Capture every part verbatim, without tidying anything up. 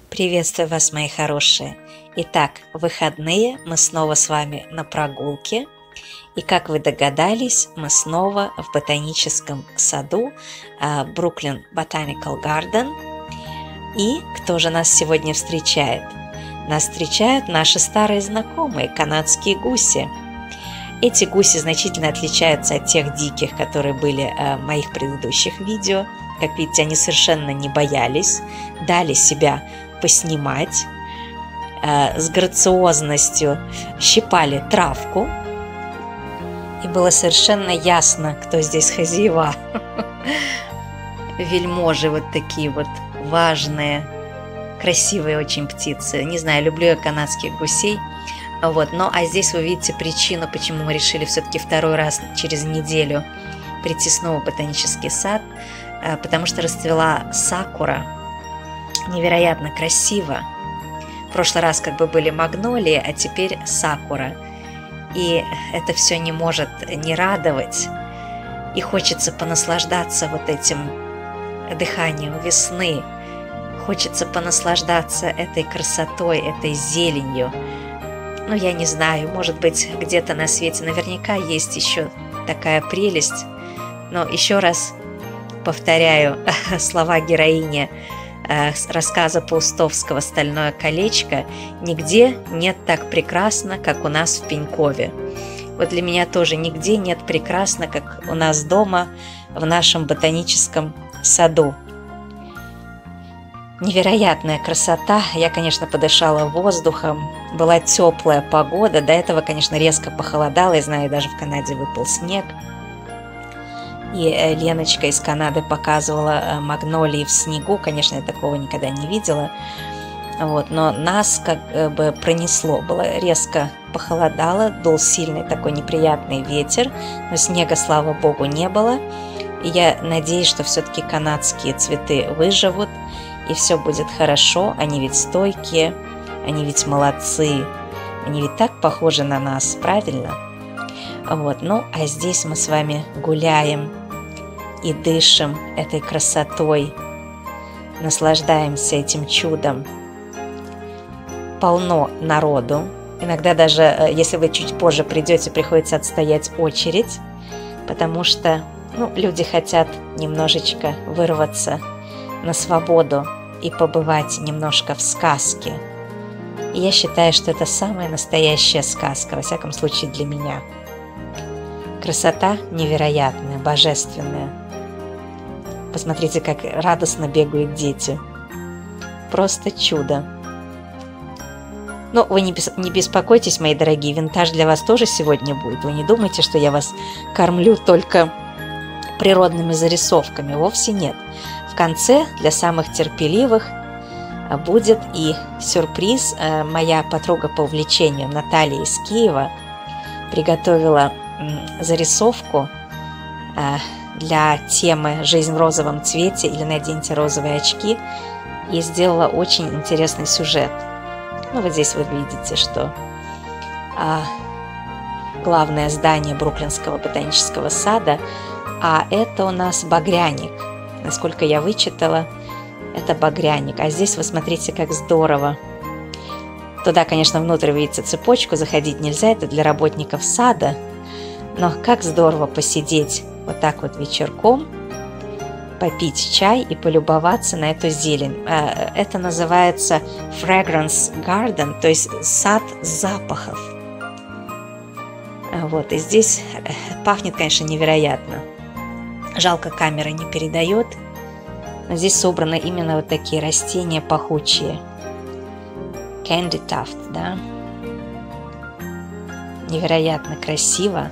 Приветствую вас, мои хорошие! Итак, в выходные мы снова с вами на прогулке. И как вы догадались, мы снова в ботаническом саду Brooklyn Botanical Garden. И кто же нас сегодня встречает? Нас встречают наши старые знакомые, канадские гуси. Эти гуси значительно отличаются от тех диких, которые были в моих предыдущих видео. Как видите, они совершенно не боялись, дали себя поснимать, э, с грациозностью щипали травку, и было совершенно ясно, кто здесь хозяева. Вельможи вот такие вот важные, красивые очень птицы. Не знаю, люблю я канадских гусей. Вот, но а здесь вы видите причину, почему мы решили все-таки второй раз через неделю прийти снова в ботанический сад, э, потому что расцвела сакура. Невероятно красиво. В прошлый раз как бы были магнолии, а теперь сакура. И это все не может не радовать. И хочется понаслаждаться вот этим дыханием весны. Хочется понаслаждаться этой красотой, этой зеленью. Ну, я не знаю, может быть, где-то на свете наверняка есть еще такая прелесть. Но еще раз повторяю слова героини рассказа Паустовского «Стальное колечко», нигде нет так прекрасно, как у нас в Пенькове. Вот для меня тоже нигде нет прекрасно, как у нас дома, в нашем ботаническом саду. Невероятная красота. Я, конечно, подышала воздухом. Была теплая погода. До этого, конечно, резко похолодало. Я знаю, даже в Канаде выпал снег. И Леночка из Канады показывала магнолии в снегу. Конечно, я такого никогда не видела. Вот, но нас как бы пронесло. Было резко похолодало, дул сильный такой неприятный ветер, но снега, слава богу, не было. И я надеюсь, что все-таки канадские цветы выживут, и все будет хорошо. Они ведь стойкие, они ведь молодцы, они ведь так похожи на нас, правильно? Вот, ну, а здесь мы с вами гуляем и дышим этой красотой, наслаждаемся этим чудом. Полно народу. Иногда даже, если вы чуть позже придете, приходится отстоять очередь, потому что, ну, люди хотят немножечко вырваться на свободу и побывать немножко в сказке. И я считаю, что это самая настоящая сказка, во всяком случае для меня. Красота невероятная, божественная. Посмотрите, как радостно бегают дети. Просто чудо. Но вы не, бес... не беспокойтесь, мои дорогие, винтаж для вас тоже сегодня будет. Вы не думайте, что я вас кормлю только природными зарисовками. Вовсе нет. В конце, для самых терпеливых, будет и сюрприз. Моя подруга по увлечению Наталья из Киева приготовила зарисовку для темы «Жизнь в розовом цвете» или «Наденьте розовые очки» и сделала очень интересный сюжет. Ну, вот здесь вы видите, что а, главное здание Бруклинского ботанического сада, а это у нас багряник. Насколько я вычитала, это багряник. А здесь вы смотрите, как здорово. Туда, конечно, внутрь, видите, цепочку заходить нельзя, это для работников сада. Но как здорово посидеть вот так вот вечерком, попить чай и полюбоваться на эту зелень. Это называется Fragrance Garden, то есть сад запахов. Вот, и здесь пахнет, конечно, невероятно. Жалко, камера не передает, но здесь собраны именно вот такие растения пахучие. Candy Tuft, да? Невероятно красиво.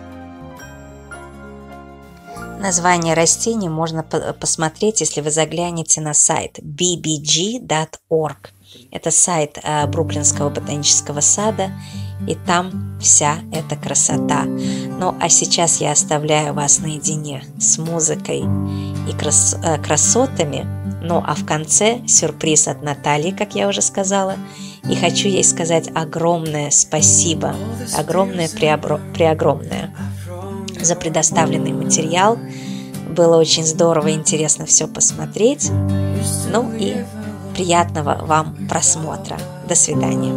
Название растений можно посмотреть, если вы заглянете на сайт би би джи точка орг. Это сайт Бруклинского ботанического сада, и там вся эта красота. Ну, а сейчас я оставляю вас наедине с музыкой и крас красотами. Ну, а в конце сюрприз от Натальи, как я уже сказала. И хочу ей сказать огромное спасибо, огромное-преогромное за предоставленный материал. Было очень здорово и интересно все посмотреть. Ну и приятного вам просмотра. До свидания.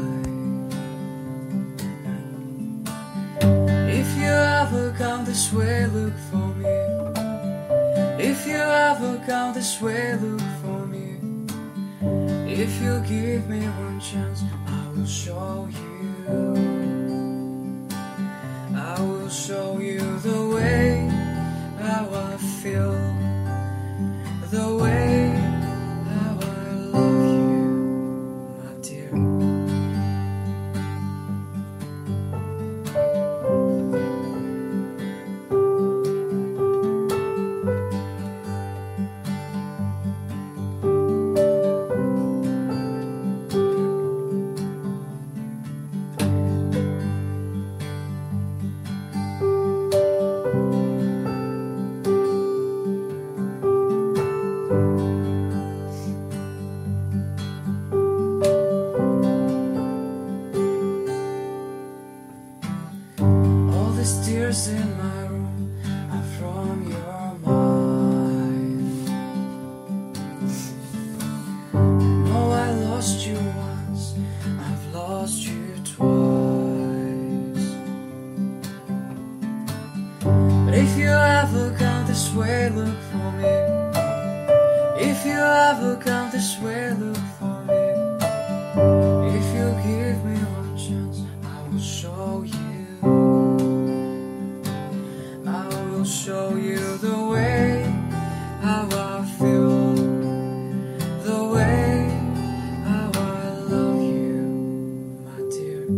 If you give me one chance, I will show you. I will show you the way how I feel, the way how I love you, my dear. Tears in my room are from your mind. No, I lost you once, I've lost you twice. But if you ever come this way, look for me. If you ever come this way, look for me. If you give me one chance, I will show you. Show you the way how I feel, the way how I love you, my dear.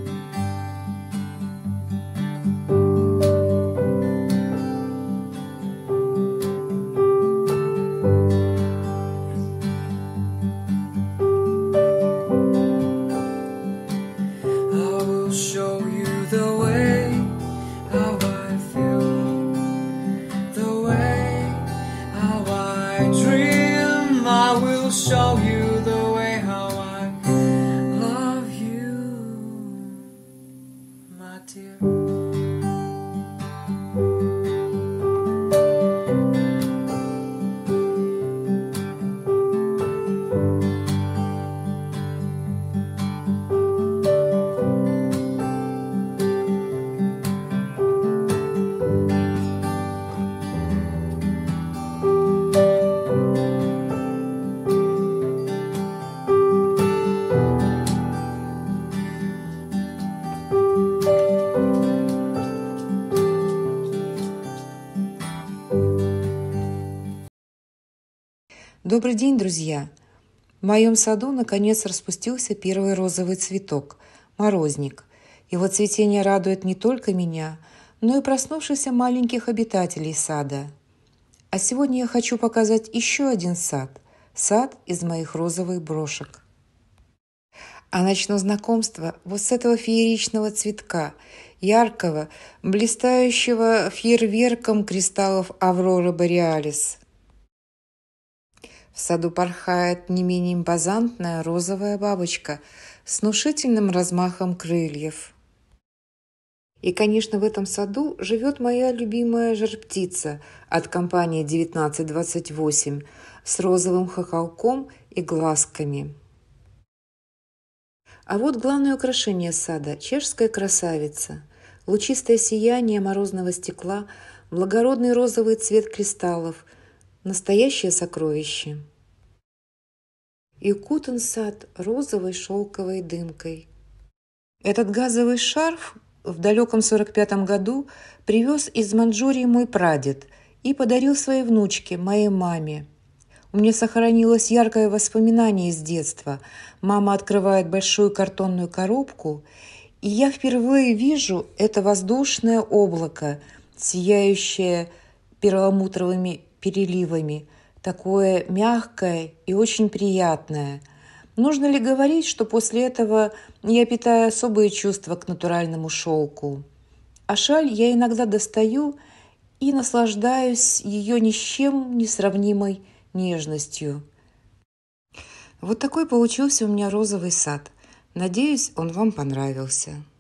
I will show you the way how I feel, I will show you the way how I love you, my dear. Добрый день, друзья! В моем саду наконец распустился первый розовый цветок – морозник. Его цветение радует не только меня, но и проснувшихся маленьких обитателей сада. А сегодня я хочу показать еще один сад – сад из моих розовых брошек. А начну знакомство вот с этого фееричного цветка, яркого, блистающего фейерверком кристаллов Авроры Бореалис. В саду порхает не менее импозантная розовая бабочка с внушительным размахом крыльев. И, конечно, в этом саду живет моя любимая жар-птица от компании девятнадцать двадцать восемь с розовым хохолком и глазками. А вот главное украшение сада – чешская красавица. Лучистое сияние морозного стекла, благородный розовый цвет кристаллов – настоящее сокровище. И укутан сад розовой шелковой дымкой. Этот газовый шарф в далеком сорок пятом году привез из Манчжурии мой прадед и подарил своей внучке, моей маме. У меня сохранилось яркое воспоминание из детства. Мама открывает большую картонную коробку, и я впервые вижу это воздушное облако, сияющее перламутровыми переливами, такое мягкое и очень приятное. Нужно ли говорить, что после этого я питаю особые чувства к натуральному шелку? А шаль я иногда достаю и наслаждаюсь ее ни с чем не сравнимой нежностью. Вот такой получился у меня розовый сад. Надеюсь, он вам понравился.